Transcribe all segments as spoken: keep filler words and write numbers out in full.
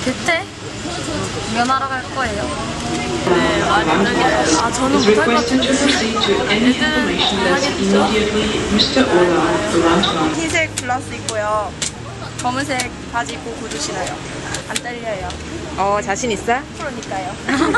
대퇴? 면하러 갈 거예요. 네, 많이 떨려요. 아, 저는 못할 것 같은데. 애들은 하겠죠? 흰색 블라우스 입고요. 검은색 바지 입고 구두 신어요. 안 떨려요. 어, 자신 있어? 프로니까요.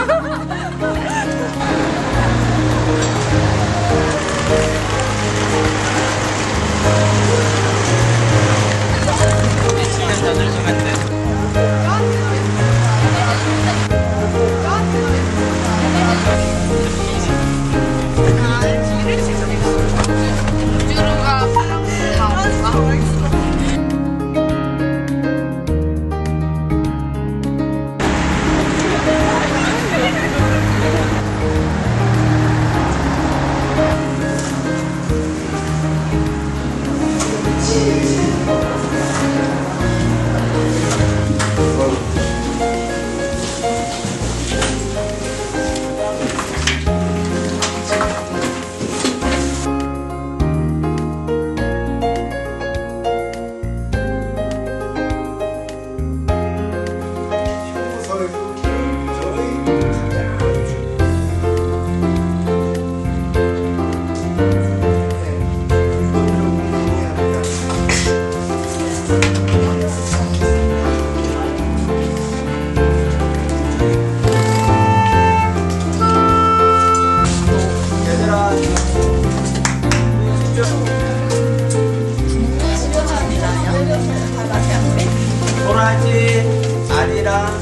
도라지, 알이랑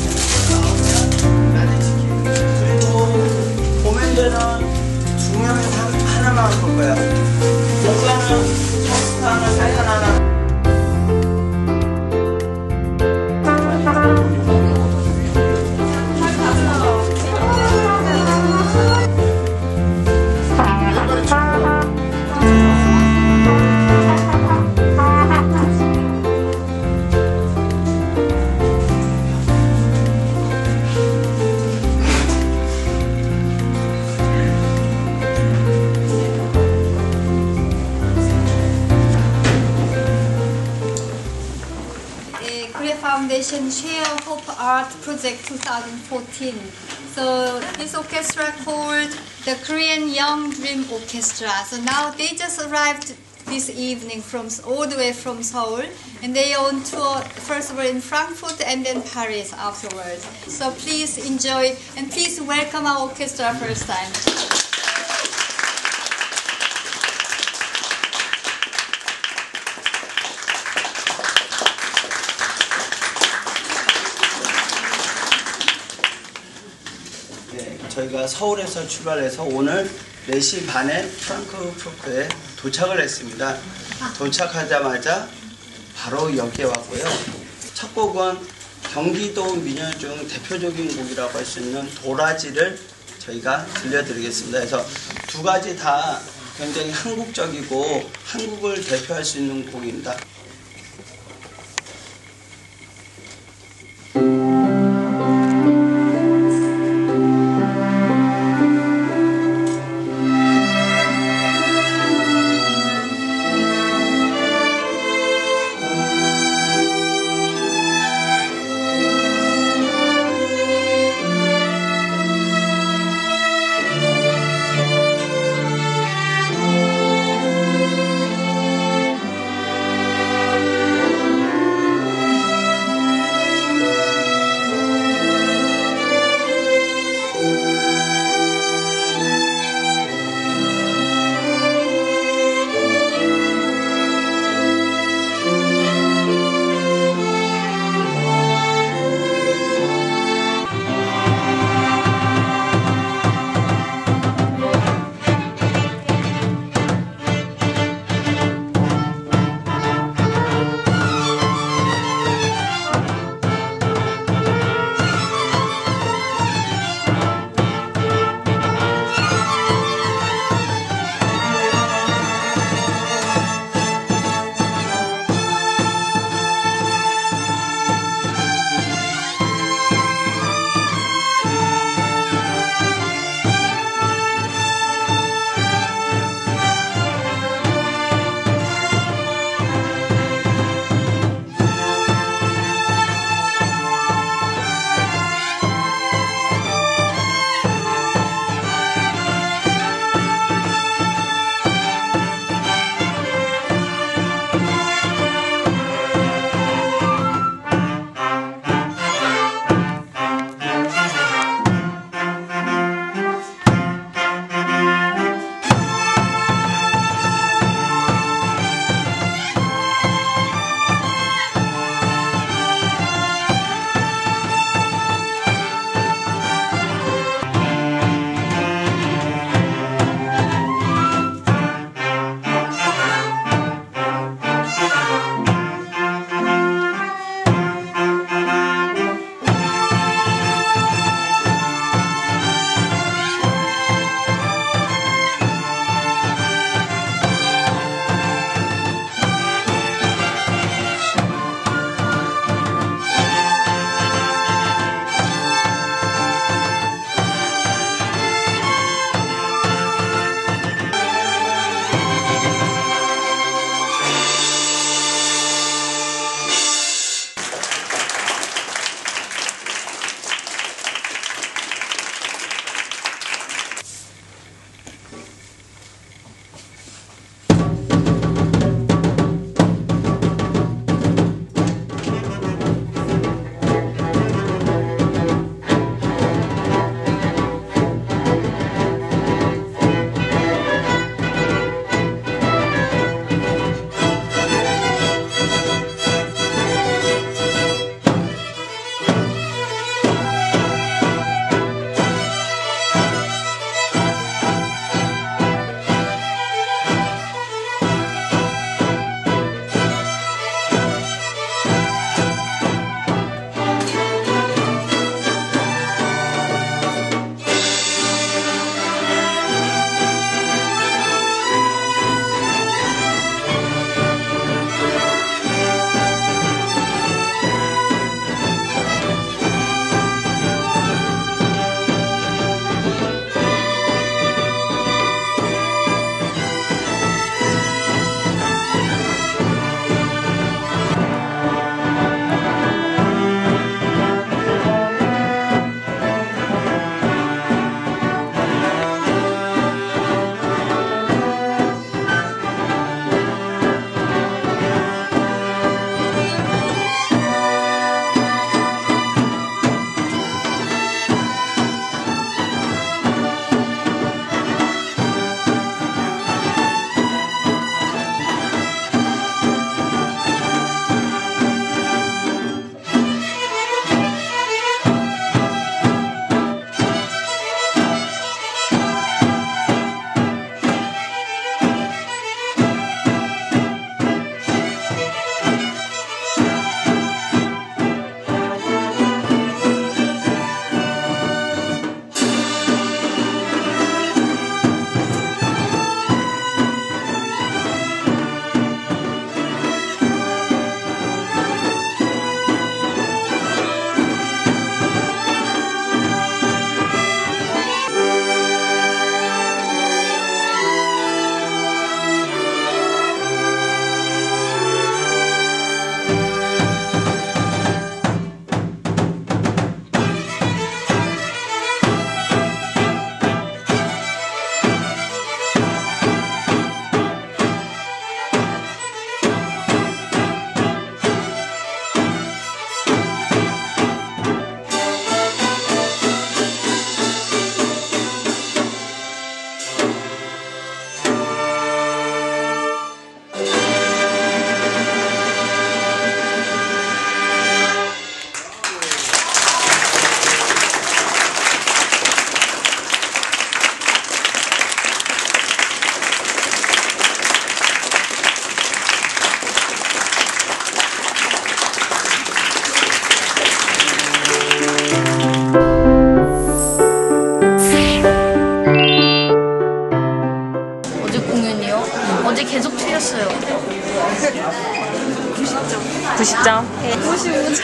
라디치킨. 그리고 고멘드는 두 명에서 하나만 볼 거야. 목사는 토스트 하나, 사이다 하나. Korea Foundation Share Hope Art Project twenty fourteen. So this orchestra called the Korean Young Dream Orchestra. So now they just arrived this evening from all the way from Seoul, and they are on tour first of all in Frankfurt and then Paris afterwards. So please enjoy and please welcome our orchestra first time. 저희가 서울에서 출발해서 오늘 네 시 반에 프랑크푸르트에 도착을 했습니다. 도착하자마자 바로 여기에 왔고요. 첫 곡은 경기도 민요 중 대표적인 곡이라고 할 수 있는 도라지를 저희가 들려드리겠습니다. 그래서 두 가지 다 굉장히 한국적이고 한국을 대표할 수 있는 곡입니다.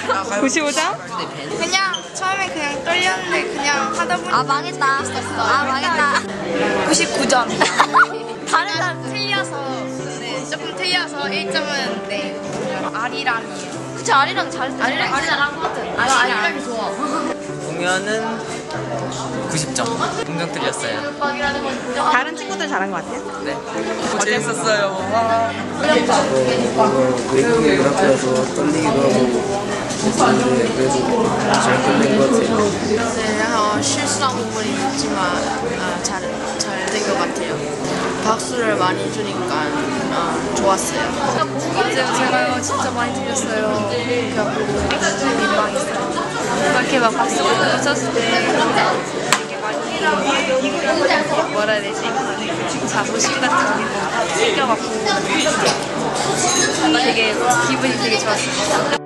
구십오 점? 그냥 처음에 그냥 떨렸는데 그냥 하다 보니까 아 망했다. 아 망했다. 구십구 점. 다른 사람 틀려서 네 조금 틀려서 일 점은 네 아리랑이에요. 그치 아리랑 잘했어. 아리랑 진짜 잘한 것 같아. 아, 아리랑이 좋아. 공연은 구십 점. 공정 틀렸어요. 다른 친구들 잘한 것 같아요? 네. 재밌었어요. 외국인 그라프라서 떨리기도 하고 했었는데 그래도 잘 끝낸 것 같아요. 네, 어, 실수한 부분이 있지만 어, 잘, 잘 된 것 같아요. 박수를 많이 주니까 어, 좋았어요. 맞아요. 제가 이거 진짜 많이 들렸어요. 그래갖고 민망했어요. 이렇게 막 박수가 쳤을 때 되게 많이 뭐라 해야 되지? 자부심 같은 게 생겨갖고 되게 기분이 되게 좋았어요.